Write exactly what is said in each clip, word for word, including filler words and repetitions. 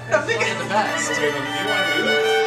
I'm thinking the best. You want to do that?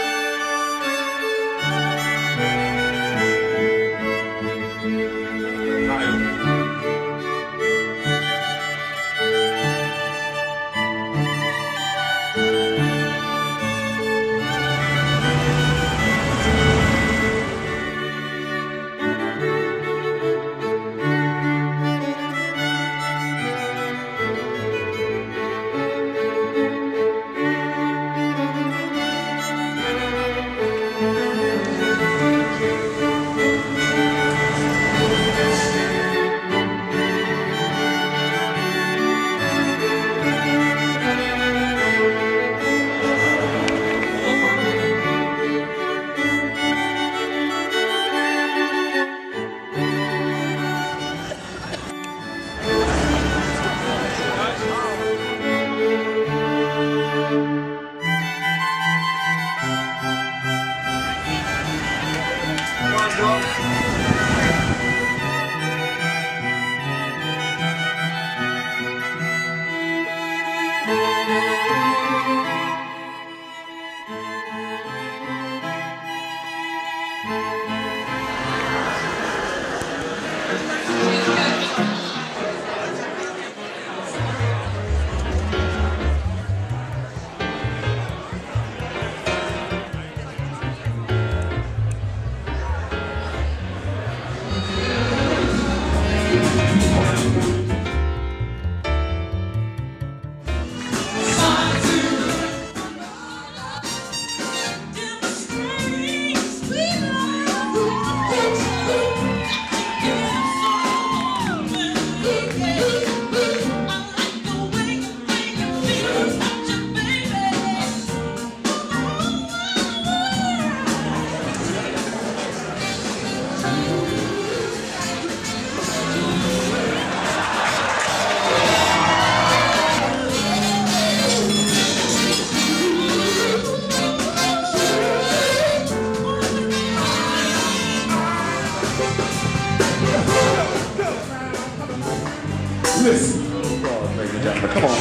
Listen. Oh, ladies and gentlemen, come on.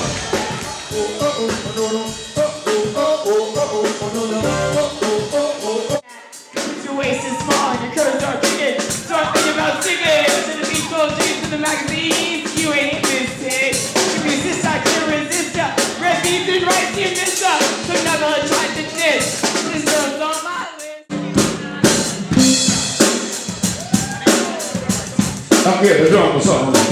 Oh, oh, oh, no, no. Oh, oh, oh, oh, oh, no, no. Oh, oh, oh, oh. Your waist is small and your curves are kicking. Start thinking about singing. To the beach, gold jeans, to the magazines. You ain't missing. You resist, I can resist ya. Red beans and rice, you miss ya. So never try to dish. This girl's on my list. I'll get the drum or something.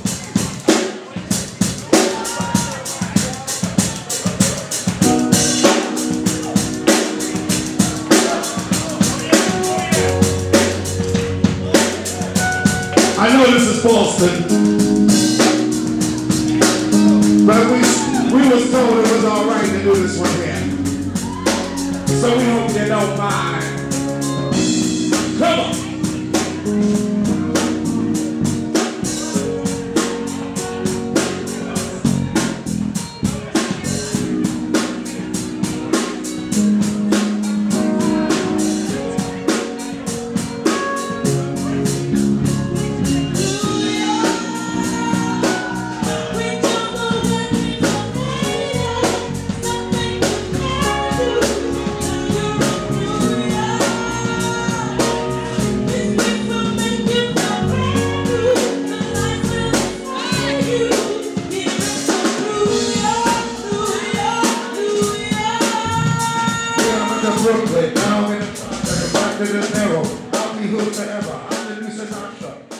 I know this is Boston, but we, we was told it was all right to do this one here. So we hope you don't mind. Come on. Brooklyn, now I'm in the back to the narrow. I'll be hood forever. I'm the new Sinatra.